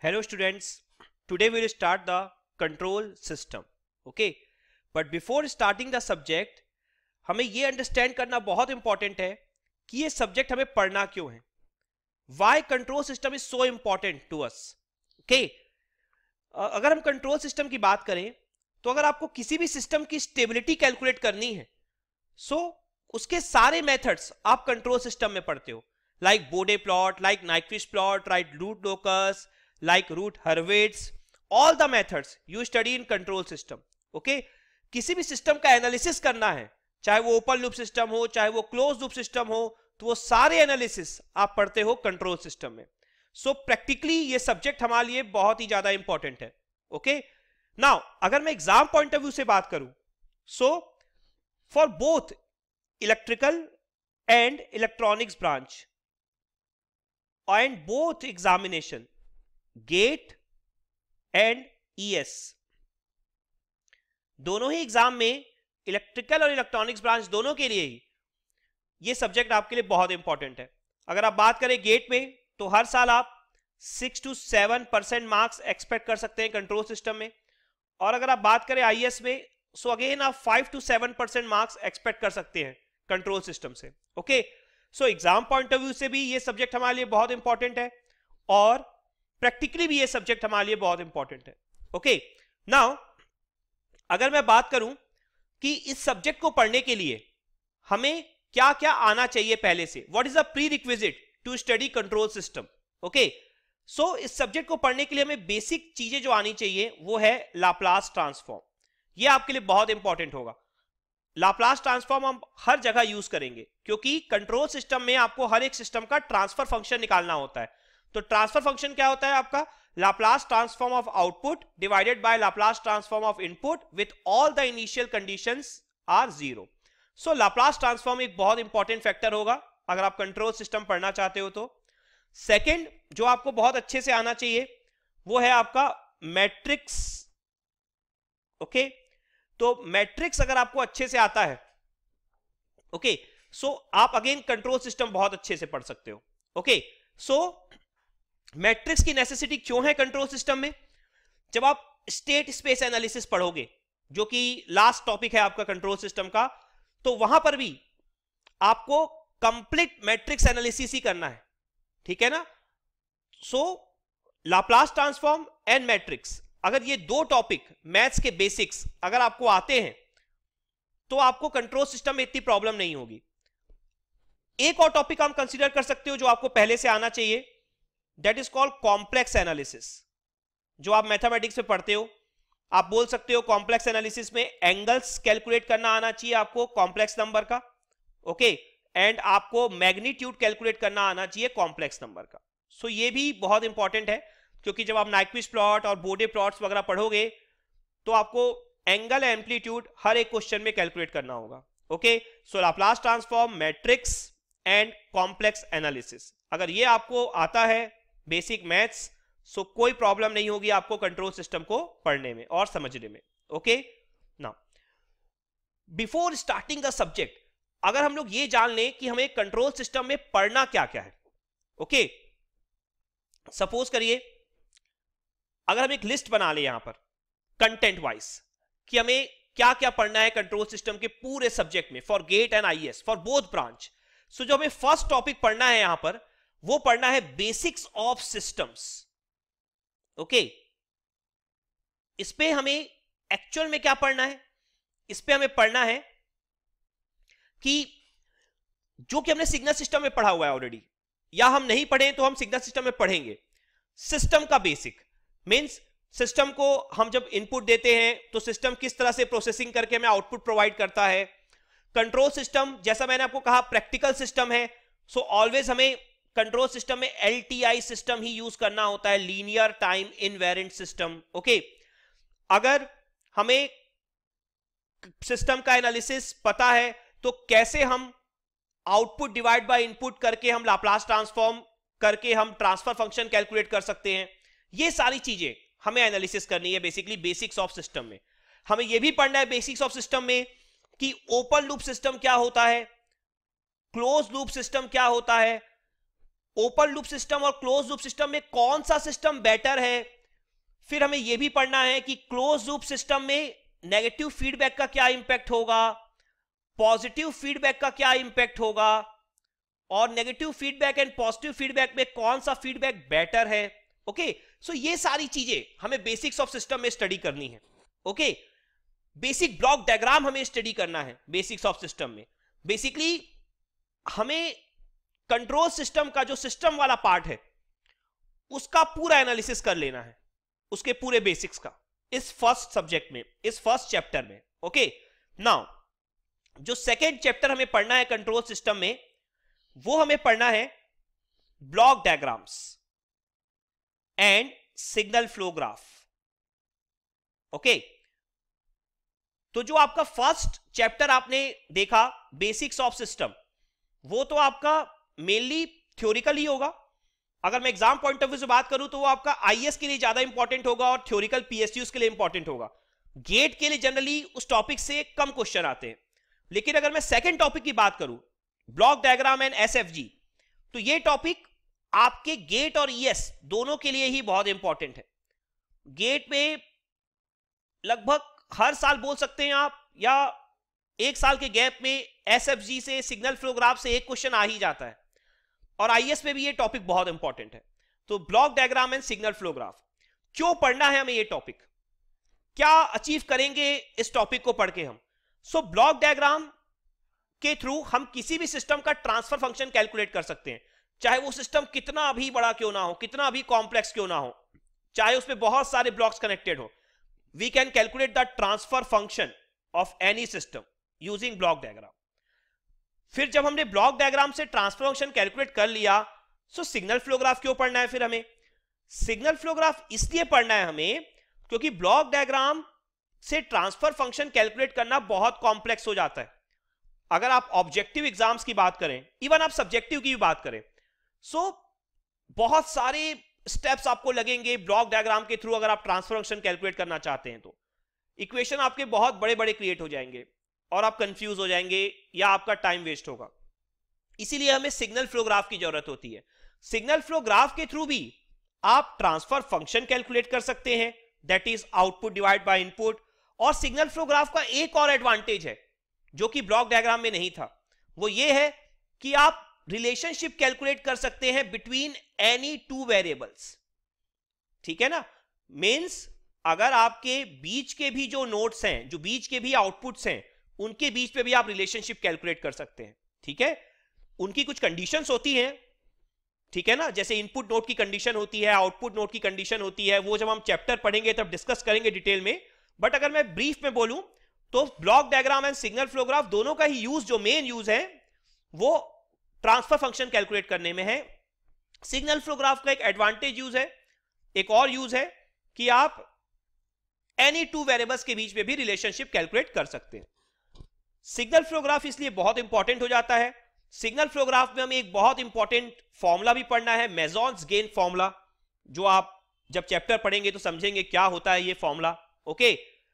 Hello students, today we will start the control system. Okay, but before starting the subject, हमें ये understand करना बहुत important है कि ये subject हमें पढ़ना क्यों है. Why control system is so important to us? Okay, अगर हम control system की बात करें तो अगर आपको किसी भी system की stability calculate करनी है, so उसके सारे methods आप control system में पढ़ते हो, like Bode plot, like Nyquist plot, like root locus, like root Hurwitz, all the methods you study in control system. Okay, किसी भी सिस्टम का एनालिसिस करना है, चाहे वो ओपन लूप सिस्टम हो, चाहे वो क्लोज लूप सिस्टम हो, तो वो सारे एनालिसिस आप पढ़ते हो कंट्रोल सिस्टम में. सो प्रैक्टिकली ये सब्जेक्ट हमारे लिए बहुत ही ज्यादा इंपॉर्टेंट है. ओके, नाउ अगर मैं एग्जाम पॉइंट ऑफ व्यू से बात करूं, so for both electrical and electronics branch and both examination GATE and ES, दोनों ही एग्जाम में इलेक्ट्रिकल और इलेक्ट्रॉनिक्स ब्रांच दोनों के लिए ही ये सब्जेक्ट आपके लिए बहुत इंपॉर्टेंट है. अगर आप बात करें गेट में, तो हर साल आप 6 to 7% मार्क्स एक्सपेक्ट कर सकते हैं कंट्रोल सिस्टम में, और अगर आप बात करें IES में, सो अगेन आप 5 to 7% मार्क्स एक्सपेक्ट कर सकते हैं कंट्रोल सिस्टम से. Okay, so exam point of view से भी ये सब्जेक्ट हमारे लिए बहुत इंपॉर्टेंट है और प्रैक्टिकली भी ये सब्जेक्ट हमारे लिए बहुत इंपॉर्टेंट है. ओके, नाउ अगर मैं बात करूं कि इस सब्जेक्ट को पढ़ने के लिए हमें क्या क्या आना चाहिए पहले से, what is the prerequisite to study control system. Okay, so इस सब्जेक्ट को पढ़ने के लिए हमें बेसिक चीजें जो आनी चाहिए वो है लाप्लास ट्रांसफॉर्म. ये आपके लिए बहुत इंपॉर्टेंट होगा. लाप्लास ट्रांसफॉर्म हम हर जगह यूज करेंगे क्योंकि कंट्रोल सिस्टम में आपको हर एक सिस्टम का ट्रांसफर फंक्शन निकालना होता है. तो ट्रांसफर फंक्शन क्या होता है आपका? Laplace transform of output divided by Laplace transform of input with all the initial conditions are zero. So Laplace transform एक बहुत इंपॉर्टेंट फैक्टर होगा अगर आप कंट्रोल सिस्टम पढ़ना चाहते हो तो. सेकंड जो आपको बहुत अच्छे से आना चाहिए वो है आपका मैट्रिक्स. ओके, तो मैट्रिक्स अगर आपको अच्छे से आता है, ओके, सो आप अगेन कंट्रोल सिस्टम बहुत अच्छे से पढ़ सकते हो. ओके, सो मैट्रिक्स की नेसेसिटी क्यों है कंट्रोल सिस्टम में? जब आप स्टेट स्पेस एनालिसिस पढ़ोगे, जो कि लास्ट टॉपिक है आपका कंट्रोल सिस्टम का, तो वहां पर भी आपको कंप्लीट मैट्रिक्स एनालिसिस ही करना है. ठीक है ना? So Laplace transform and matrix, अगर ये दो टॉपिक मैथ्स के बेसिक्स अगर आपको आते हैं तो आपको कंट्रोल सिस्टम में इतनी प्रॉब्लम नहीं होगी. एक और टॉपिक हम कंसीडर कर सकते हो जो आपको पहले से आना चाहिए, that is called complex analysis. जो आप मैथमेटिक्स में पढ़ते हो, आप बोल सकते हो कॉम्प्लेक्स एनालिसिस में एंगल्स कैलकुलेट करना आना चाहिए आपको कॉम्प्लेक्स नंबर का. ओके, एंड आपको मैग्नीट्यूड कैलकुलेट करना आना चाहिए कॉम्प्लेक्स नंबर का. सो ये भी बहुत इंपॉर्टेंट है क्योंकि जब आप नाइक्विस्ट प्लॉट और बोडे प्लॉट्स वगैरह पढ़ोगे तो आपको एंगल एम्पलीट्यूड हर एक क्वेश्चन में कैलकुलेट करना होगा. Okay, so Laplace transform, matrix and complex analysis, अगर ये आपको आता है बेसिक मैथ्स, सो कोई प्रॉब्लम नहीं होगी आपको कंट्रोल सिस्टम को पढ़ने में और समझने में. Okay, now before starting the subject, अगर हम लोग ये जान लें कि हमें कंट्रोल सिस्टम में पढ़ना क्या क्या है. ओके, सपोज करिए अगर हम एक लिस्ट बना ले यहां पर कंटेंट वाइज कि हमें क्या क्या पढ़ना है कंट्रोल सिस्टम के पूरे सब्जेक्ट में for GATE and IES for both branch. So जो हमें फर्स्ट टॉपिक पढ़ना है यहां पर, वो पढ़ना है बेसिक्स ऑफ सिस्टम्स. ओके, इस पे हमें एक्चुअल में क्या पढ़ना है? इस पे हमें पढ़ना है कि जो कि हमने सिग्नल सिस्टम में पढ़ा हुआ है ऑलरेडी, या हम नहीं पढ़े तो हम सिग्नल सिस्टम में पढ़ेंगे. सिस्टम का बेसिक मींस सिस्टम को हम जब इनपुट देते हैं तो सिस्टम किस तरह से प्रोसेसिंग करके हमें आउटपुट प्रोवाइड करता है. कंट्रोल सिस्टम, जैसा मैंने आपको कहा, प्रैक्टिकल सिस्टम है. सो ऑलवेज हमें कंट्रोल सिस्टम में LTI सिस्टम ही यूज करना होता है, linear time invariant system. Okay, अगर हमें सिस्टम का एनालिसिस पता है तो कैसे हम आउटपुट डिवाइड बाय इनपुट करके हम लाप्लास ट्रांसफॉर्म करके हम ट्रांसफर फंक्शन कैलकुलेट कर सकते हैं. ये सारी चीजें हमें एनालिसिस करनी है बेसिकली बेसिक्स ऑफ सिस्टम में. हमें यह भी पढ़ना है बेसिक्स ऑफ सिस्टम में कि ओपन लूप सिस्टम क्या होता है, क्लोज लूप सिस्टम क्या होता है, ओपन लूप सिस्टम और क्लोज लूप सिस्टम में कौन सा सिस्टम बेटर है। फिर हमें यह भी पढ़ना है कि क्लोज लूप सिस्टम में नेगेटिव फीडबैक का क्या इंपैक्ट होगा, पॉजिटिव फीडबैक का क्या इंपैक्ट होगा, और negative feedback and positive feedback में कौन सा फीडबैक बेटर है। ओके, सो ये सारी चीजें हमें बेसिक्स ऑफ सिस्टम में स्टडी करनी है। ओके, बेसिक ब्लॉक डायग्राम हमें स्टडी करना है बेसिक्स ऑफ सिस्टम में। बेसिकली हमें कंट्रोल सिस्टम का जो सिस्टम वाला पार्ट है उसका पूरा एनालिसिस कर लेना है, उसके पूरे बेसिक्स का, इस फर्स्ट सब्जेक्ट में, इस फर्स्ट चैप्टर में। ओके, नाउ जो सेकेंड चैप्टर हमें पढ़ना है कंट्रोल सिस्टम में, वो हमें पढ़ना है block diagrams and signal flow graph. Okay, तो जो आपका फर्स्ट चैप्टर आपने देखा बेसिक्स ऑफ सिस्टम, वो तो आपका मेनली थ्योरिकल ही होगा। अगर मैं एग्जाम पॉइंट ऑफ व्यू से बात करूं तो वो आपका आईएएस के लिए ज्यादा इंपॉर्टेंट होगा और थ्योरिकल पीएसयूज के लिए इंपॉर्टेंट होगा। गेट के लिए जनरली उस टॉपिक से कम क्वेश्चन आते हैं। लेकिन अगर मैं सेकंड टॉपिक की बात करूं, ब्लॉक डायग्राम एंड एसएफजी, तो ये टॉपिक आपके गेट और ईएस दोनों के लिए ही बहुत इंपॉर्टेंट है। गेट में लगभग हर साल बोल सकते हैं आप, या एक साल के गैप में एसएफजी से, सिग्नल फ्लो ग्राफ से एक क्वेश्चन आ ही जाता है, और आईएएस में भी ये टॉपिक बहुत इंपॉर्टेंट है। तो block diagram and signal flow graph क्यों पढ़ना है हमें, ये टॉपिक क्या अचीव करेंगे इस टॉपिक को पढ़ के हम। सो ब्लॉक डायग्राम के थ्रू हम किसी भी सिस्टम का ट्रांसफर फंक्शन कैलकुलेट कर सकते हैं, चाहे वो सिस्टम कितना भी बड़ा क्यों ना हो, कितना भी कॉम्प्लेक्स क्यों ना हो, चाहे उसमें बहुत सारे ब्लॉक्स कनेक्टेड हो। We can calculate the transfer function of any system using block diagram. फिर जब हमने ब्लॉक डायग्राम से ट्रांसफर फंक्शन कैलकुलेट कर लिया, सो सिग्नल फ्लो ग्राफ क्यों पढ़ना है फिर हमें। सिग्नल फ्लो ग्राफ इसलिए पढ़ना है हमें क्योंकि ब्लॉक डायग्राम से ट्रांसफर फंक्शन कैलकुलेट करना बहुत कॉम्प्लेक्स हो जाता है। अगर आप ऑब्जेक्टिव एग्जाम्स की बात करें, इवन आप सब्जेक्टिव की भी बात करें, सो बहुत सारे स्टेप्स आपको लगेंगे ब्लॉक डायग्राम के थ्रू। अगर आप ट्रांसफर फंक्शन कैलकुलेट करना चाहते हैं तो इक्वेशन आपके बहुत बड़े बड़े क्रिएट हो जाएंगे और आप कंफ्यूज हो जाएंगे या आपका टाइम वेस्ट होगा। इसीलिए हमें सिग्नल फ्लो ग्राफ की जरूरत होती है। सिग्नल फ्लो ग्राफ के थ्रू भी आप ट्रांसफर फंक्शन कैलकुलेट कर सकते हैं, that is output divide by input. और सिग्नल फ्लो ग्राफ का एक और एडवांटेज है जो कि ब्लॉक डायग्राम में नहीं था, वो ये है कि आप रिलेशनशिप कैलकुलेट कर सकते हैं बिटवीन एनी टू वेरिएबल्स। ठीक है ना, मींस अगर आपके बीच के भी जो नोड्स हैं, जो बीच के भी आउटपुट्स हैं, उनके बीच पे भी आप रिलेशनशिप कैलकुलेट कर सकते हैं। ठीक है, उनकी कुछ कंडीशंस होती हैं, ठीक है ना, जैसे इनपुट नोड की कंडीशन होती है, आउटपुट नोड की कंडीशन होती है, वो जब हम चैप्टर पढ़ेंगे तब डिस्कस करेंगे डिटेल में। बट अगर मैं ब्रीफ में बोलूं तो block diagram and signal flow graph दोनों का ही यूज, जो मेन यूज है, वो ट्रांसफर फंक्शन कैलकुलेट करने में है। सिग्नल फ्लो ग्राफ का एक एडवांटेज यूज है, एक और यूज है कि आप एनी टू वेरिएबल्स के बीच में भी रिलेशनशिप कैलकुलेट कर सकते हैं। सिग्नल फ्लो ग्राफ इसलिए बहुत इंपॉर्टेंट हो जाता है। सिग्नल फ्लो ग्राफ में हमें एक बहुत इंपॉर्टेंट फॉर्मूला भी पढ़ना है, मेजॉन्स गेन फॉर्मूला, जो आप जब चैप्टर पढ़ेंगे तो समझेंगे क्या होता है ये formula. Okay,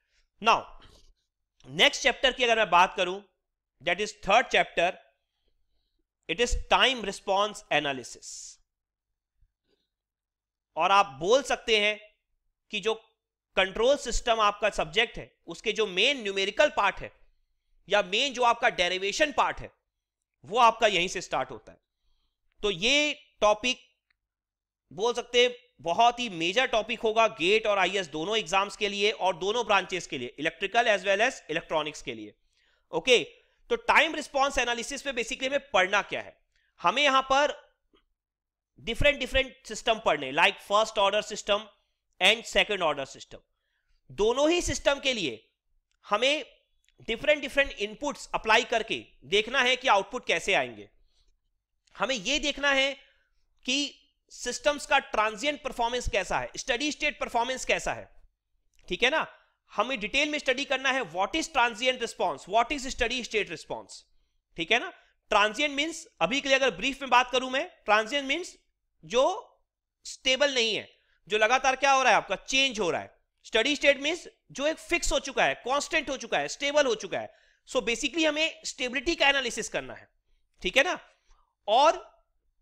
now next chapter की अगर मैं बात करूं, that is third chapter, it is time response analysis. और आप बोल सकते हैं कि जो कंट्रोल सिस्टम आपका सब्जेक्ट है, उसके जो मेन न्यूमेरिकल पार्ट है या मेन जो आपका डेरिवेशन पार्ट है, वो आपका यहीं से स्टार्ट होता है। तो ये टॉपिक बोल सकते हैं बहुत ही मेजर टॉपिक होगा गेट और आईएएस दोनों एग्जाम्स के लिए और दोनों ब्रांचेस के लिए, electrical as well as electronics के लिए। ओके, तो टाइम रिस्पॉन्स एनालिसिस में बेसिकली हमें पढ़ना क्या है, हमें यहां पर डिफरेंट सिस्टम पढ़ने, like first order system and second order system. दोनों ही सिस्टम के लिए हमें डिफरेंट इनपुट्स अप्लाई करके देखना है कि आउटपुट कैसे आएंगे। हमें यह देखना है कि सिस्टम्स का ट्रांजिएंट परफॉर्मेंस कैसा है, स्टडी स्टेट परफॉर्मेंस कैसा है। ठीक है ना, हमें डिटेल में स्टडी करना है what is transient response, what is steady state response. ठीक है ना, ट्रांजिएंट मींस, अभी के लिए अगर ब्रीफ में बात करूं मैं, ट्रांजिएंट मींस जो स्टेबल नहीं है, जो लगातार क्या हो रहा है आपका, चेंज हो रहा है। स्टडी स्टेट मींस जो एक फिक्स हो चुका है, कांस्टेंट हो चुका है, स्टेबल हो चुका है। सो बेसिकली हमें स्टेबिलिटी का एनालिसिस करना है। ठीक है ना, और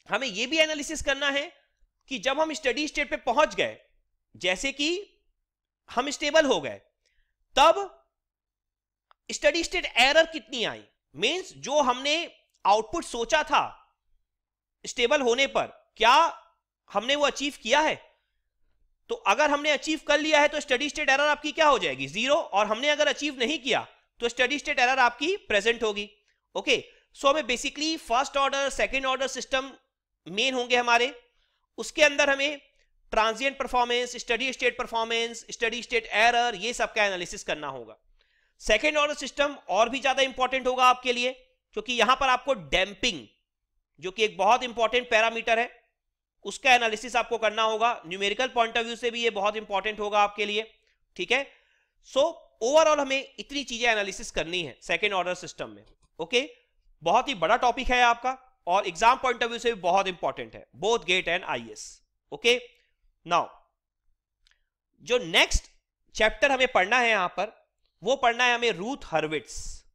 हमें यह भी एनालिसिस करना है कि जब हम स्टडी स्टेट पे पहुंच गए, जैसे कि हम स्टेबल हो गए, तब स्टडी स्टेट एरर कितनी आई, मींस जो हमने आउटपुट सोचा था स्टेबल होने पर, क्या हमने वो अचीव किया है? तो अगर हमने अचीव कर लिया है तो स्टडी स्टेट एरर आपकी क्या हो जाएगी? 0। और हमने अगर अचीव नहीं किया तो स्टडी स्टेट एरर आपकी प्रेजेंट होगी। ओके, सो हमें basically first order second order system main होंगे हमारे, उसके अंदर हमें transient performance, steady state performance, steady state error, ये सब का एनालिसिस करना होगा। सेकेंड ऑर्डर सिस्टम और भी ज्यादा इंपॉर्टेंट होगा आपके लिए, क्योंकि यहां पर आपको डैम्पिंग, जो कि एक बहुत इंपॉर्टेंट पैरामीटर है, उसका एनालिसिस आपको करना होगा। न्यूमेरिकल पॉइंट ऑफ व्यू से भी ये बहुत इंपॉर्टेंट होगा आपके लिए, ठीक है। सो ओवरऑल हमें इतनी चीजें एनालिसिस करनी है सेकेंड ऑर्डर सिस्टम में। ओके, बहुत ही बड़ा टॉपिक है आपका और एग्जाम पॉइंट ऑफ व्यू से भी बहुत इंपॉर्टेंट है, both GATE and IAS. Okay, now जो नेक्स्ट चैप्टर हमें पढ़ना है यहां पर, वो पढ़ना है हमें रूथ हर्विट्ज।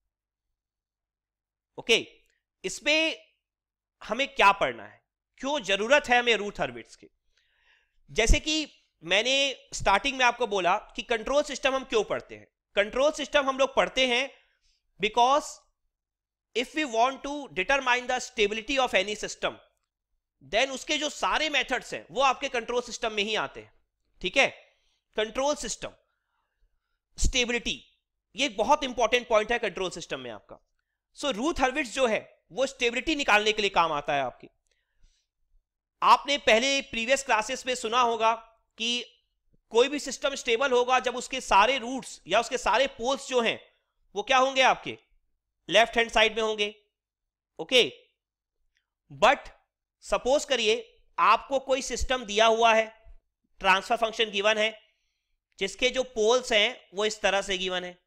ओके, इसमें हमें क्या पढ़ना है, क्यों जरूरत है हमें रूथ हर्विट्ज की? जैसे कि मैंने स्टार्टिंग में आपको बोला कि कंट्रोल सिस्टम हम क्यों पढ़ते हैं। कंट्रोल सिस्टम हम लोग पढ़ते हैं because if we want to determine the stability of any system, then उसके जो सारे मेथड्स हैं वो आपके कंट्रोल सिस्टम में ही आते हैं, ठीक है। कंट्रोल सिस्टम स्टेबिलिटी, ये एक बहुत इंपॉर्टेंट पॉइंट है कंट्रोल सिस्टम में आपका। सो रूथ हर्विट्ज जो है वो स्टेबिलिटी निकालने के लिए काम आता है आपकी। आपने पहले प्रीवियस क्लासेस में सुना होगा कि कोई भी सिस्टम स्टेबल होगा जब उसके सारे रूट्स या उसके सारे पोल्स जो हैं वो क्या होंगे, आपके लेफ्ट हैंड साइड में होंगे। ओके, बट सपोज करिए आपको कोई सिस्टम दिया हुआ है, ट्रांसफर फंक्शन गिवन है, जिसके जो पोल्स हैं वो इस तरह से गिवन है,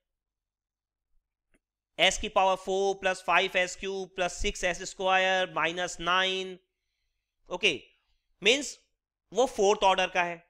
s की power 4 plus 5s cube plus 6s square minus 9। Okay, means वो फोर्थ ऑर्डर का है।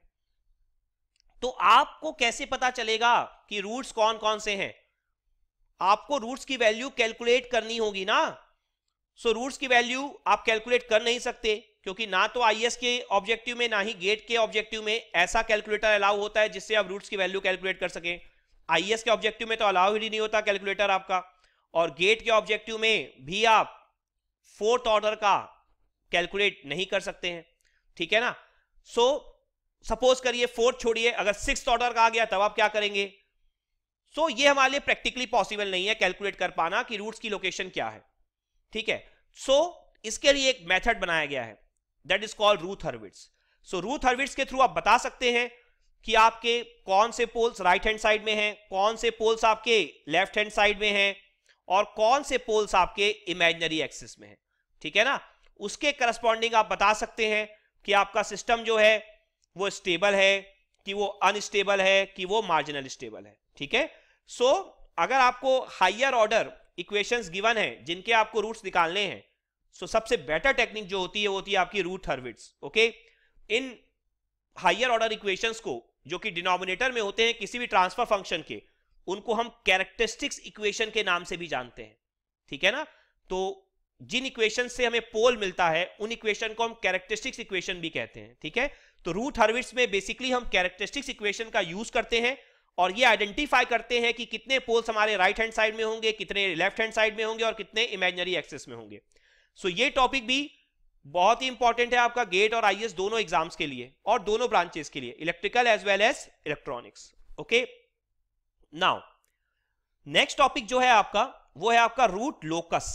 तो आपको कैसे पता चलेगा कि रूट्स कौन कौन से हैं? आपको रूट्स की वैल्यू कैलकुलेट करनी होगी ना। सो रूट्स की वैल्यू आप कैलकुलेट कर नहीं सकते, क्योंकि ना तो आईएएस के ऑब्जेक्टिव में ना ही गेट के ऑब्जेक्टिव में ऐसा कैलकुलेटर अलाउ होता है जिससे आप रूट्स की वैल्यू कैलकुलेट कर सकें। आईएएस के ऑब्जेक्टिव में तो अलाउ ही नहीं होता कैलकुलेटर आपका, और गेट के ऑब्जेक्टिव में भी आप फोर्थ ऑर्डर का कैलकुलेट नहीं कर सकते हैं, ठीक है ना। सो सपोज करिए फोर्थ छोड़िए, अगर सिक्स्थ ऑर्डर का आ गया तब आप क्या करेंगे? सो ये हमारे लिए प्रैक्टिकली पॉसिबल नहीं है कैलकुलेट कर पाना कि रूट्स की लोकेशन क्या है, ठीक है। सो इसके लिए एक मेथड बनाया गया है, that is called Routh Hurwitz. So Routh Hurwitz के थ्रू आप बता सकते हैं कि आपके कौन से पोल्स राइट हैंड साइड में हैं, कौन से पोल्स आपके लेफ्ट हैंड साइड में हैं, और कौन से पोल्स आपके इमेजिनरी एक्सिस में हैं, ठीक है ना। उसके करस्पॉन्डिंग आप बता सकते हैं कि आपका सिस्टम जो है वो स्टेबल है, कि वो अनस्टेबल है, कि वो मार्जिनल स्टेबल है, ठीक है। सो अगर आपको हायर ऑर्डर इक्वेशंस गिवन है जिनके आपको रूट्स निकालने हैं, सो सबसे बेटर टेक्निक जो होती है वो होती है आपकी रूथ हर्विट्ज। ओके, इन हायर ऑर्डर इक्वेशंस को, जो कि डिनोमिनेटर में होते हैं किसी भी ट्रांसफर फंक्शन के, उनको हम कैरेक्टरिस्टिक्स इक्वेशन के नाम से भी जानते हैं, ठीक है ना। तो जिन इक्वेशन से हमें पोल मिलता है उन इक्वेशन को हम कैरेक्टरिस्टिक्स इक्वेशन भी कहते हैं, ठीक है। तो रूथ हर्विट्ज में बेसिकली हम कैरेक्टरिस्टिक्स इक्वेशन का यूज करते हैं और ये आइडेंटिफाई करते हैं कि कितने पोल्स हमारे राइट हैंड साइड में होंगे, कितने लेफ्ट हैंड साइड में होंगे और कितने इमेजिनरी एक्सिस में होंगे। सो ये टॉपिक भी बहुत ही इंपॉर्टेंट है आपका गेट और आईएएस दोनों एग्जाम्स के लिए और दोनों ब्रांचेस के लिए, electrical as well as electronics. Okay, now next topic जो है आपका वो है आपका root locus.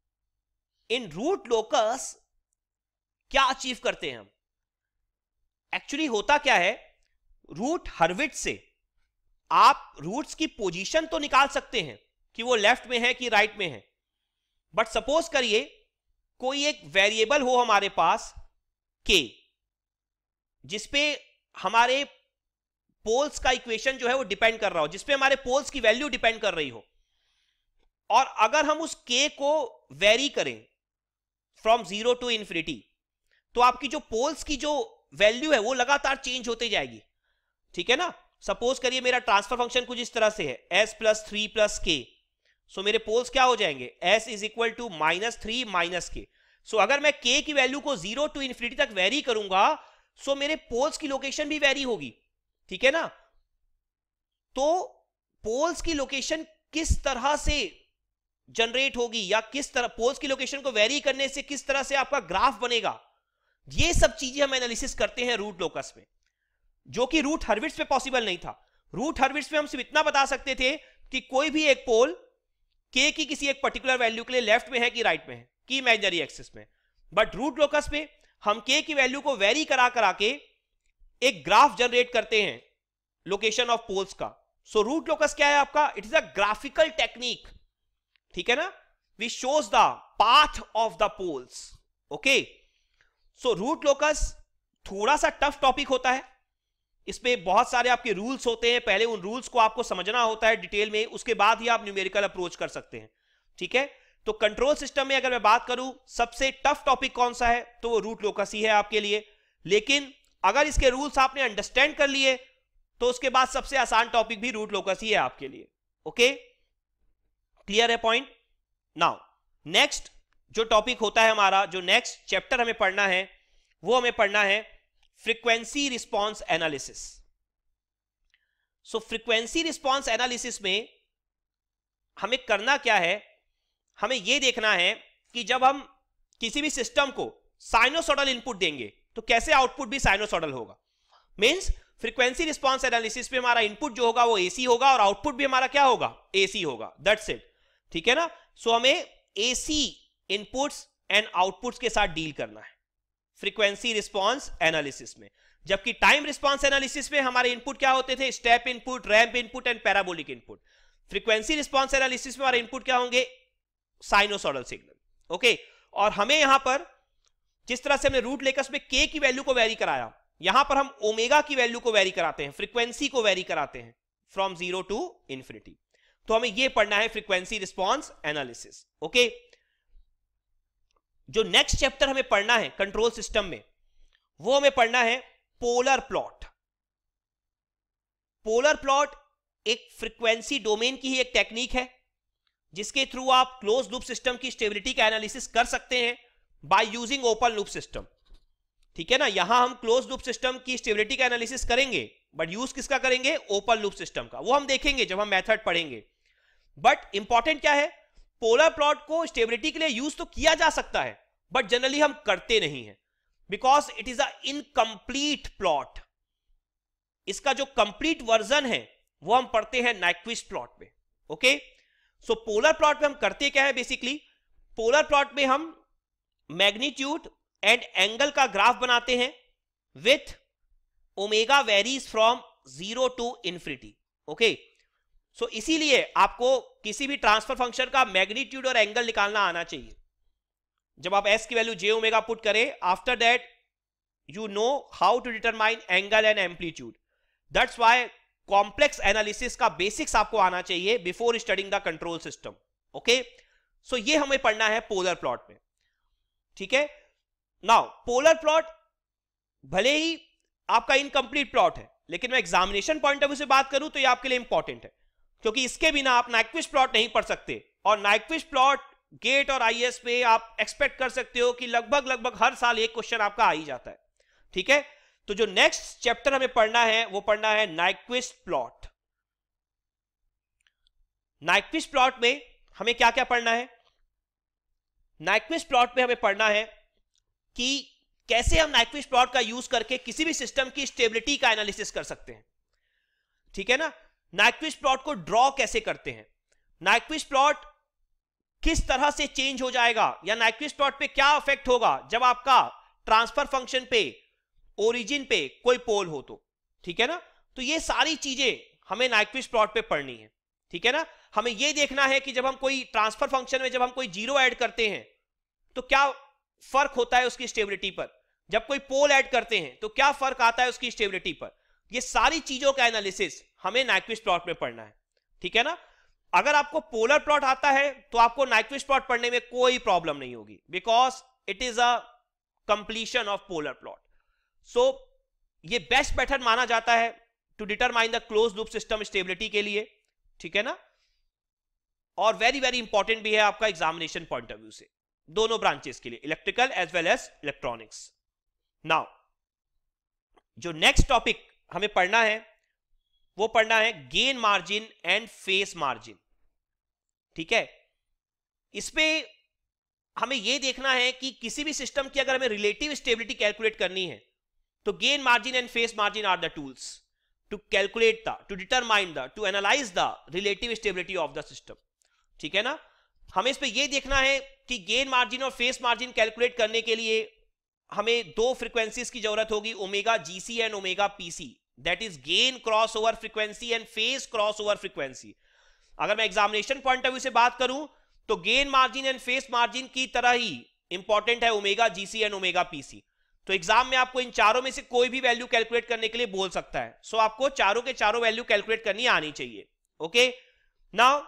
In root locus क्या अचीव करते हैं हम? एक्चुअली होता क्या है, रूट हर्विट्ज से आप रूट्स की पोजीशन तो निकाल सकते हैं कि वो लेफ्ट में है कि राइट में है, बट सपोज करिए कोई एक वेरिएबल हो हमारे पास k, जिसपे हमारे पोल्स का इक्वेशन जो है वो डिपेंड कर रहा हो, जिसपे हमारे पोल्स की वैल्यू डिपेंड कर रही हो, और अगर हम उस k को वेरी करें फ्रॉम 0 टू इन्फिनिटी, तो आपकी जो पोल्स की जो वैल्यू है वो लगातार चेंज होते जाएगी, ठीक है ना। सपोज करिए मेरा ट्रांसफर फंक्शन कुछ इस तरह से है, s plus 3 plus k। So मेरे पोल्स क्या हो जाएंगे, s is equal to -3 - k। So अगर मैं k की वैल्यू को 0 टू इन्फिनिटी तक वेरी करूंगा, सो मेरे पोल्स की लोकेशन भी वेरी होगी, ठीक है ना। तो पोल्स की लोकेशन किस तरह से जनरेट होगी, या किस तरह पोल्स की लोकेशन को वेरी करने से किस तरह से आपका ग्राफ बनेगा, ये सब चीजें हम एनालिसिस करते हैं रूट लोकस में, जो कि रूट हर्विट्ज पे पॉसिबल नहीं था। रूट हर्विट्ज में हम सिर्फ इतना बता सकते थे कि कोई भी एक पोल k की किसी एक पर्टिकुलर वैल्यू के लिए लेफ्ट में है कि राइट में है कि इमेजिनरी एक्सिस में। बट रूट लोकस में हम k की वैल्यू को वेरी करा करा के एक ग्राफ जनरेट करते हैं लोकेशन ऑफ पोल्स का। सो रूट लोकस क्या है आपका? It is a graphical technique, ठीक है ना, which shows the path of the poles. Okay, so root locus थोड़ा सा टफ टॉपिक होता है, इसमें बहुत सारे आपके रूल्स होते हैं, पहले उन रूल्स को आपको समझना होता है डिटेल में, उसके बाद ही आप न्यूमेरिकल अप्रोच कर सकते हैं, ठीक है। तो कंट्रोल सिस्टम में अगर मैं बात करूं सबसे टफ टॉपिक कौन सा है, तो वो रूट लोकस ही है आपके लिए। लेकिन अगर इसके रूल्स आपने अंडरस्टैंड कर लिए तो उसके बाद सबसे आसान टॉपिक भी रूट लोकस ही है आपके लिए। ओके, क्लियर है पॉइंट? नाउ नेक्स्ट जो टॉपिक होता है हमारा, जो नेक्स्ट चैप्टर हमें पढ़ना है, वो हमें पढ़ना है frequency response analysis. So frequency response analysis में हमें करना क्या है, हमें यह देखना है कि जब हम किसी भी सिस्टम को साइनोसॉइडल इनपुट देंगे तो कैसे आउटपुट भी साइनोसॉइडल होगा। मींस फ्रीक्वेंसी रिस्पॉन्स एनालिसिस में हमारा इनपुट जो होगा वो एसी होगा और आउटपुट भी हमारा क्या होगा? एसी होगा, दैट्स इट, ठीक है ना। सो हमें एसी इनपुट्स एंड आउटपुट्स के साथ डील करना है फ्रीक्वेंसी रिस्पॉन्स एनालिसिस में। जबकि टाइम रिस्पॉन्स एनालिसिस में हमारे इनपुट क्या होते थे? Step input, ramp input and parabolic input. Frequency response analysis में हमारे इनपुट क्या होंगे? Sinusoidal signal. ओके, और हमें यहां पर जिस तरह से हमने रूट लोकस में k की वैल्यू को वेरी कराया, यहां पर हम ओमेगा की वैल्यू को वेरी कराते हैं, फ्रीक्वेंसी को वेरी कराते हैं फ्रॉम 0 टू इंफिनिटी। तो हमें यह पढ़ना है फ्रीक्वेंसी रिस्पॉन्स एनालिसिस। ओके, जो नेक्स्ट चैप्टर हमें पढ़ना है कंट्रोल सिस्टम में, वो हमें पढ़ना है पोलर प्लॉट। पोलर प्लॉट एक फ्रीक्वेंसी डोमेन की ही एक टेक्निक है जिसके थ्रू आप क्लोज लूप सिस्टम की स्टेबिलिटी का एनालिसिस कर सकते हैं by using open loop system, ठीक है ना। यहां हम क्लोज लूप सिस्टम की स्टेबिलिटी का एनालिसिस करेंगे, बट यूज किसका करेंगे? ओपन लूप सिस्टम का। वो हम देखेंगे जब हम मेथड पढ़ेंगे। बट इंपॉर्टेंट क्या है, पोलर प्लॉट को स्टेबिलिटी के लिए यूज तो किया जा सकता है, बट जनरली हम करते नहीं है, because it is a incomplete plot. इसका जो कंप्लीट वर्जन है वो हम पढ़ते हैं नाइक्विस्ट प्लॉट में। ओके, सो पोलर प्लॉट में हम करते क्या है? बेसिकली पोलर प्लॉट में हम मैग्नीट्यूड एंड एंगल का ग्राफ बनाते हैं with omega varies from 0 to infinity. Okay, so इसीलिए आपको किसी भी ट्रांसफर फंक्शन का मैग्नीट्यूड और एंगल निकालना आना चाहिए। जब आप s की वैल्यू j ओमेगा पुट करें, after that you know how to determine angle and amplitude. That's why complex analysis का बेसिक्स आपको आना चाहिए before studying the control system. Okay, so ये हमें पढ़ना है पोलर प्लॉट में, ठीक है। नाउ पोलर प्लॉट भले ही आपका इनकम्प्लीट प्लॉट है, लेकिन मैं एग्जामिनेशन पॉइंट ऑफ व्यू से बात करूं तो ये आपके लिए इंपॉर्टेंट है, क्योंकि इसके बिना आप नाइक्विस्ट प्लॉट नहीं पढ़ सकते। और नाइक्विस्ट प्लॉट गेट और आईएएस पे आप एक्सपेक्ट कर सकते हो कि लगभग हर साल एक क्वेश्चन आपका आ ही जाता है, ठीक है। तो जो नेक्स्ट चैप्टर हमें पढ़ना है वो पढ़ना है नाइक्विस्ट प्लॉट। नाइक्विस्ट प्लॉट में हमें क्या क्या पढ़ना है? नाइक्विस्ट प्लॉट में हमें पढ़ना है कि कैसे हम नाइक्विस्ट प्लॉट का यूज करके किसी भी सिस्टम की स्टेबिलिटी का एनालिसिस कर सकते हैं, ठीक है ना। नाइक्विस्ट प्लॉट को ड्रॉ कैसे करते हैं, नाइक्विस्ट प्लॉट किस तरह से चेंज हो जाएगा, या नाइक्विस्ट प्लॉट पे क्या इफेक्ट होगा जब आपका ट्रांसफर फंक्शन पे ओरिजिन पे कोई पोल हो तो, ठीक है ना। तो ये सारी चीजें हमें नाइक्विस्ट प्लॉट पे पढ़नी है, ठीक है ना। हमें ये देखना है कि जब हम कोई ट्रांसफर फंक्शन में जब हम कोई जीरो ऐड करते हैं तो क्या फर्क होता है उसकी स्टेबिलिटी पर, जब कोई पोल ऐड करते हैं तो क्या फर्क आता है उसकी स्टेबिलिटी पर। ये सारी चीजों का एनालिसिस हमें नाइक्विस्ट प्लॉट में पढ़ना है, ठीक है ना। अगर आपको पोलर प्लॉट आता है तो आपको नाइक्विस्ट प्लॉट पढ़ने में कोई प्रॉब्लम नहीं होगी, because it is a completion of polar plot. So ये बेस्ट मेथड माना जाता है to determine the close loop system stability के लिए, ठीक है ना। और वेरी इंपॉर्टेंट भी है आपका एग्जामिनेशन पॉइंट ऑफ व्यू से। दोनों ब्रांचेस के लिए, electrical as well as electronics. Now जो नेक्स्ट टॉपिक हमें पढ़ना है वो पढ़ना है gain margin and phase margin. ठीक है, इस पे हमें यह देखना है कि किसी भी सिस्टम की अगर हमें रिलेटिव स्टेबिलिटी कैलकुलेट करनी है तो gain margin and phase margin are the tools to calculate the, to determine the, to analyse the relative stability of the system. ठीक है ना, हमें इस पे यह देखना है कि गेन मार्जिन और फेस मार्जिन कैलकुलेट करने के लिए हमें दो फ्रीक्वेंसीज की जरूरत होगी, omega GC and omega PC, that is gain crossover frequency and phase crossover frequency. अगर मैं एग्जामिनेशन पॉइंट ऑफ व्यू से बात करूं तो gain margin and phase margin की तरह ही इंपॉर्टेंट है omega GC and omega PC. तो एग्जाम में आपको इन चारों में से कोई भी वैल्यू कैलकुलेट करने के लिए बोल सकता है, सो आपको चारों के चारों वैल्यू कैलकुलेट करनी आनी चाहिए। Okay, now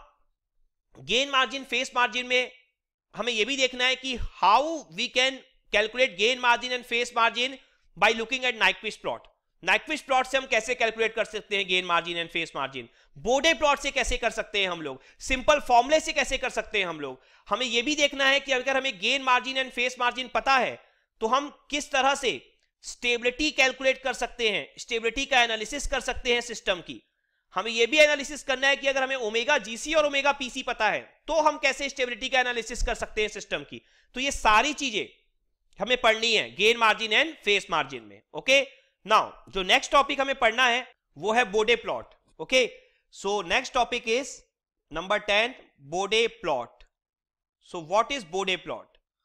gain margin phase margin में हमें यह भी देखना है कि how we can calculate gain margin and phase margin by looking at Nyquist plot. Nyquist plot से हम कैसे कैलकुलेट कर सकते हैं gain margin and phase margin, Bode plot से कैसे कर सकते हैं हम लोग, सिंपल फॉर्मूले से कैसे कर सकते हैं हम लोग। हमें यह भी देखना है कि अगर हमें gain margin and phase margin पता है तो हम किस तरह से स्टेबिलिटी कैलकुलेट कर सकते हैं, स्टेबिलिटी का एनालिसिस कर सकते हैं सिस्टम की। हमें यह भी एनालिसिस करना है कि अगर हमें ओमेगा जीसी और ओमेगा पीसी पता है तो हम कैसे स्टेबिलिटी का एनालिसिस कर सकते हैं सिस्टम की। तो ये सारी चीजें हमें पढ़नी है gain margin and phase margin में। ओके, नाउ जो नेक्स्ट टॉपिक हमें पढ़ना है वो है Bode plot. Okay, so next topic is number 10, Bode plot. So what is Bode plot,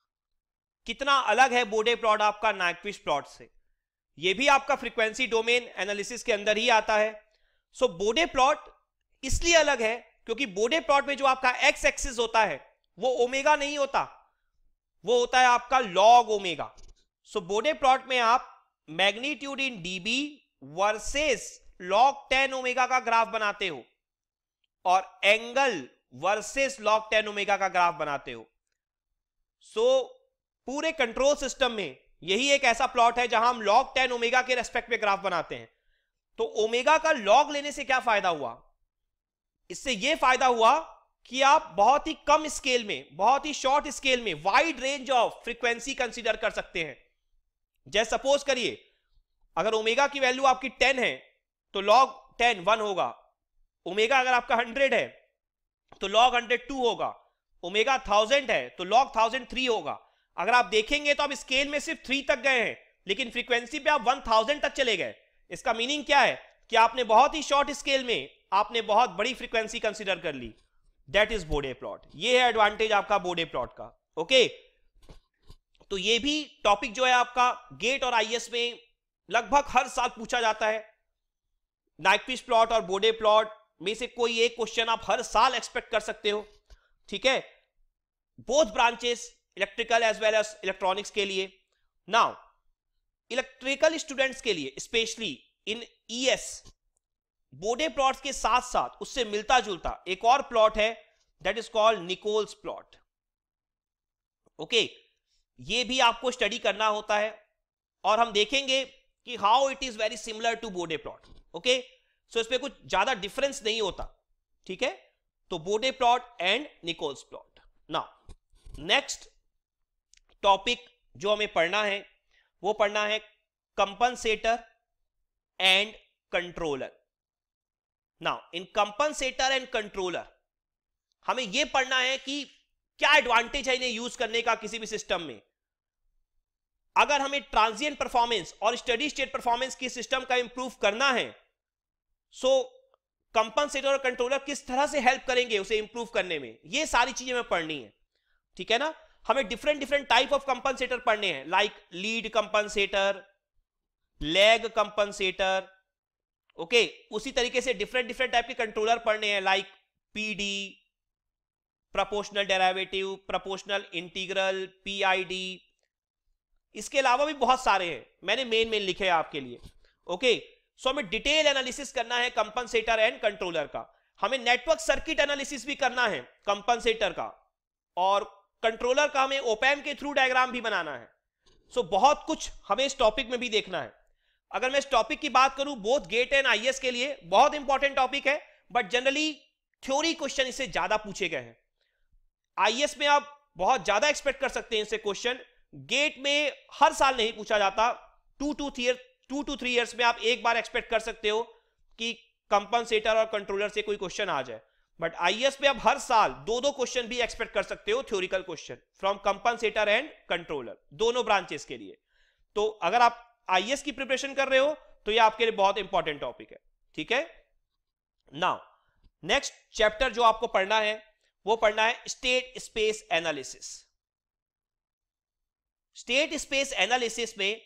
कितना अलग है बोडे प्लॉट आपका नाइक्विस्ट प्लॉट से, ये भी आपका फ्रीक्वेंसी डोमेन एनालिसिस के अंदर ही आता है। सो बोडे प्लॉट इसलिए अलग है क्योंकि बोडे प्लॉट में जो आपका एक्स एक्सिस होता है वो ओमेगा नहीं होता, वो होता है आपका log omega. So Bode plot में आप magnitude in dB versus log 10 omega का ग्राफ बनाते हो और एंगल वर्सेस लॉग 10 ओमेगा का ग्राफ बनाते हो। सो पूरे कंट्रोल सिस्टम में यही एक ऐसा प्लॉट है जहां हम लॉग 10 ओमेगा के रेस्पेक्ट में ग्राफ बनाते हैं। तो ओमेगा का लॉग लेने से क्या फायदा हुआ, इससे यह फायदा हुआ कि आप बहुत ही कम स्केल में, बहुत ही शॉर्ट स्केल में wide range of frequency consider कर सकते हैं। जैसे सपोज करिए अगर ओमेगा की वैल्यू आपकी 10 है तो लॉग 10 1 होगा, ओमेगा अगर आपका 100 है तो लॉग 100 2 होगा, ओमेगा 1000 है तो लॉग 1000 3 होगा। अगर आप देखेंगे तो आप स्केल में सिर्फ 3 तक गए हैं लेकिन फ्रीक्वेंसी पे आप 1000 तक चले गए। इसका मीनिंग क्या है कि आपने बहुत ही शॉर्ट स्केल में आपने बहुत बड़ी फ्रीक्वेंसी कंसीडर कर ली। दैट इज बोडे प्लॉट, ये है एडवांटेज आपका बोडे प्लॉट का। ओके, तो ये भी टॉपिक जो है आपका गेट और आईएएस में लगभग हर साल पूछा जाता है। नाइक्विस्ट प्लॉट और बोडे प्लॉट में से कोई एक क्वेश्चन आप हर साल एक्सपेक्ट कर सकते हो। ठीक है, both branches electrical as well as electronics के लिए। नाउ इलेक्ट्रिकल स्टूडेंट्स के लिए specially in ES Bode plots के साथ साथ उससे मिलता जुलता एक और प्लॉट है that is called Nichols plot. Okay, ये भी आपको स्टडी करना होता है और हम देखेंगे कि how it is very similar to Bode plot. Okay, so इस पे कुछ ज्यादा डिफरेंस नहीं होता। ठीक है, तो Bode plot and Nichols plot. Now next topic जो हमें पढ़ना है वो पढ़ना है compensator and controller. Now in compensator and controller हमें यह पढ़ना है कि क्या एडवांटेज है इन्हें यूज करने का किसी भी सिस्टम में। अगर हमें ट्रांजिएंट परफॉर्मेंस और स्टेडी स्टेट परफॉर्मेंस की सिस्टम का इंप्रूव करना है सो कंपनसेटर और कंट्रोलर किस तरह से हेल्प करेंगे उसे इंप्रूव करने में, ये सारी चीजें हमें पढ़नी है। ठीक है ना, हमें डिफरेंट टाइप ऑफ कंपनसेटर पढ़ने हैं, like lead compensator, lag compensator. Okay, उसी तरीके से डिफरेंट टाइप के कंट्रोलर पढ़ने हैं, like PD, proportional derivative, proportional integral, PID. इसके अलावा भी बहुत सारे हैं, मैंने मेन लिखे हैं आपके लिए। ओके, सो हमें डिटेल एनालिसिस करना है कंपनसेटर एंड कंट्रोलर का। हमें नेटवर्क सर्किट एनालिसिस भी करना है कंपनसेटर का, और कंट्रोलर का हमें ओपैम के थ्रू डायग्राम भी बनाना है। सो बहुत कुछ हमें इस टॉपिक में भी देखना है। अगर मैं इस टॉपिक की बात करूं बोथ गेट एंड आईएएस के लिए बहुत इंपॉर्टेंट टॉपिक है, बट जनरली थ्योरी क्वेश्चन इससे ज्यादा पूछे गए हैं। आईएएस में आप बहुत ज्यादा एक्सपेक्ट कर सकते हैं इनसे क्वेश्चन। गेट में हर साल नहीं पूछा जाता, 2 to 3 ईयर्स में आप एक बार एक्सपेक्ट कर सकते हो कि कंपनसेटर और कंट्रोलर से कोई क्वेश्चन आ जाए। बट आईएएस में आप हर साल 2 क्वेश्चन भी एक्सपेक्ट कर सकते हो, theoretical question from compensator and controller, दोनों ब्रांचेस के लिए। तो अगर आप आईएएस की प्रिपरेशन कर रहे हो तो ये आपके लिए बहुत इंपॉर्टेंट टॉपिक है, ठीक है। नाउ नेक्स्ट चैप्टर जो आपको पढ़ना है वो पढ़ना है state space analysis. State space analysis में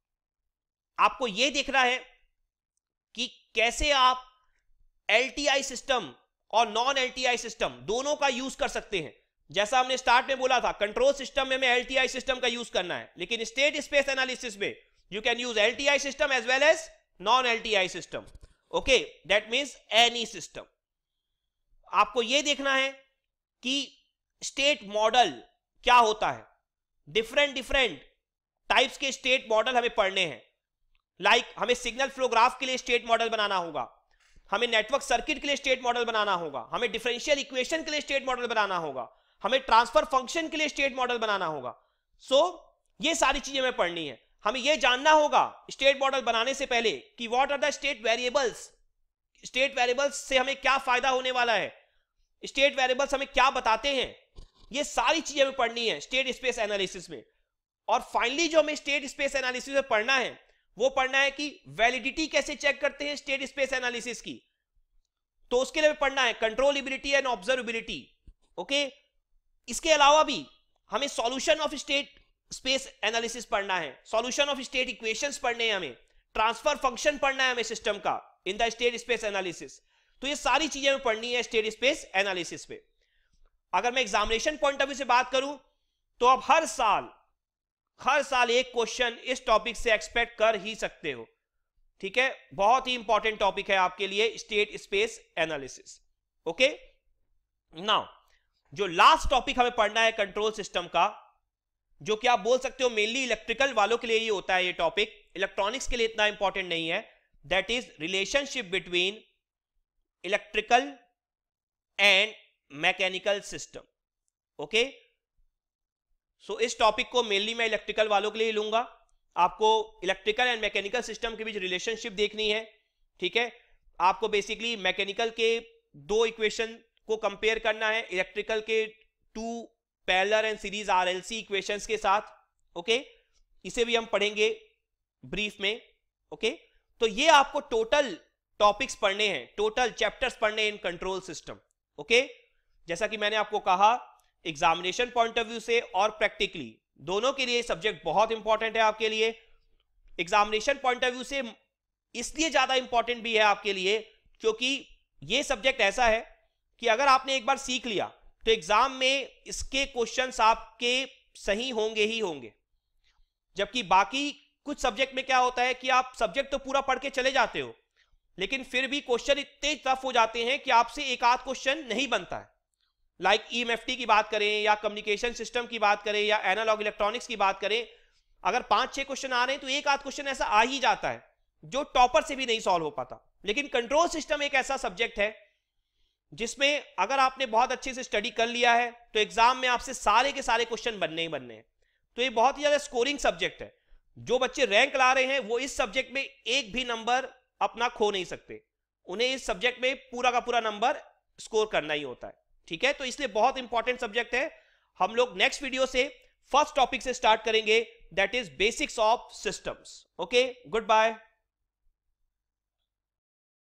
आपको यह देखना है कि कैसे आप एलटीआई सिस्टम और नॉन एलटीआई सिस्टम दोनों का यूज कर सकते हैं। जैसा हमने स्टार्ट में बोला था, कंट्रोल सिस्टम में हमें एलटीआई सिस्टम का यूज करना है, लेकिन स्टेट स्पेस एनालिसिस में you can use LTI system as well as non LTI system. Okay, that means any system. आपको यह देखना है कि स्टेट मॉडल क्या होता है, डिफरेंट टाइप्स के स्टेट मॉडल हमें पढ़ने हैं। लाइक हमें सिग्नल फ्लो ग्राफ के लिए स्टेट मॉडल बनाना होगा, हमें नेटवर्क सर्किट के लिए स्टेट मॉडल बनाना होगा, हमें डिफरेंशियल इक्वेशन के लिए स्टेट मॉडल बनाना होगा, हमें ट्रांसफर फंक्शन के लिए स्टेट मॉडल बनाना होगा। सो ये सारी चीजें हमें पढ़नी है। हमें यह जानना होगा स्टेट मॉडल बनाने से पहले कि what are the state variables, state variables से हमें क्या फायदा होने वाला है, स्टेट वेरिएबल्स हमें क्या बताते हैं, ये सारी चीजें हमें पढ़नी है स्टेट स्पेस एनालिसिस में। और फाइनली जो हमें स्टेट स्पेस एनालिसिस में पढ़ना है वो पढ़ना है कि वैलिडिटी कैसे चेक करते हैं स्टेट स्पेस एनालिसिस की। तो उसके लिए पढ़ना है कंट्रोलेबिलिटी एंड ऑब्जर्वेबिलिटी। ओके, इसके अलावा भी हमें solution of state space analysis पढ़ना है, सॉल्यूशन ऑफ स्टेट इक्वेशंस पढ़ने हैं, हमें ट्रांसफर फंक्शन पढ़ना है हमें सिस्टम का in the state space analysis. तो ये सारी चीजें हमें पढ़नी है स्टेट स्पेस एनालिसिस पे। अगर मैं एग्जामिनेशन पॉइंट ऑफ व्यू से बात करूं तो आप हर साल एक क्वेश्चन इस टॉपिक से एक्सपेक्ट कर ही सकते हो, ठीक है। बहुत ही इंपॉर्टेंट टॉपिक है आपके लिए state space analysis. Okay, now जो लास्ट टॉपिक हमें पढ़ना है कंट्रोल सिस्टम का, जो कि आप बोल सकते हो मेनली इलेक्ट्रिकल वालों के लिए ही होता है ये टॉपिक, इलेक्ट्रॉनिक्स के लिए इतना इंपॉर्टेंट नहीं है। That is relationship between electrical and mechanical system. Okay, so इस टॉपिक को मेनली मैं इलेक्ट्रिकल वालों के लिए लूंगा। आपको इलेक्ट्रिकल एंड मैकेनिकल सिस्टम के बीच रिलेशनशिप देखनी है, ठीक है। आपको बेसिकली मैकेनिकल के 2 इक्वेशन को कंपेयर करना है इलेक्ट्रिकल के 2 parallel and series RLC equations के साथ। ओके, इसे भी हम पढ़ेंगे ब्रीफ में। ओके, तो ये आपको टोटल टॉपिक्स पढ़ने हैं, टोटल चैप्टर्स पढ़ने हैं इन कंट्रोल सिस्टम। ओके, जैसा कि मैंने आपको कहा एग्जामिनेशन पॉइंट ऑफ व्यू से और प्रैक्टिकली दोनों के लिए सब्जेक्ट बहुत इंपॉर्टेंट है आपके लिए। एग्जामिनेशन पॉइंट ऑफ व्यू से इसलिए ज्यादा इंपॉर्टेंट भी है आपके लिए क्योंकि ये सब्जेक्ट ऐसा है कि अगर आपने एक बार सीख लिया तो एग्जाम में इसके क्वेश्चंस आपके सही होंगे ही होंगे। जबकि बाकी कुछ सब्जेक्ट में क्या होता है कि आप सब्जेक्ट तो पूरा पढ़ के चले जाते हो, लेकिन फिर भी क्वेश्चन इतने टफ हो जाते हैं कि आपसे एक आध क्वेश्चन नहीं बनता है। लाइक ईएमएफटी की बात करें या कम्युनिकेशन सिस्टम की बात करें या एनालॉग इलेक्ट्रॉनिक्स की बात करें, अगर 5-6 क्वेश्चन आ रहे हैं तो एक आध क्वेश्चन ऐसा आ ही जाता है जो टॉपर से भी नहीं सॉल्व हो पाता। लेकिन कंट्रोल सिस्टम एक ऐसा सब्जेक्ट है जिसमें अगर आपने बहुत अच्छे से स्टडी कर लिया है तो एग्जाम में आपसे सारे के सारे क्वेश्चन बनने ही बनने हैं। तो ये बहुत ही ज्यादा स्कोरिंग सब्जेक्ट है। जो बच्चे रैंक ला रहे हैं वो इस सब्जेक्ट में एक भी नंबर अपना खो नहीं सकते, उन्हें इस सब्जेक्ट में पूरा का पूरा नंबर स्कोर करना ही होता है, ठीक है। तो इसलिए बहुत इंपॉर्टेंट सब्जेक्ट है। हम लोग नेक्स्ट वीडियो से फर्स्ट टॉपिक से स्टार्ट करेंगे, that is basics of systems. Okay, good bye.